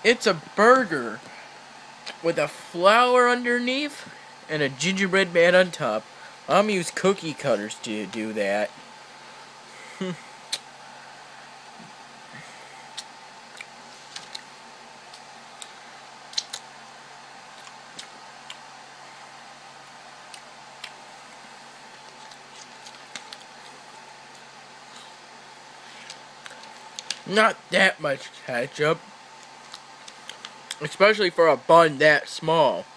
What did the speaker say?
It's a burger with a flour underneath and a gingerbread man on top. I'm gonna use cookie cutters to do that. Not that much ketchup. Especially for a bun that small.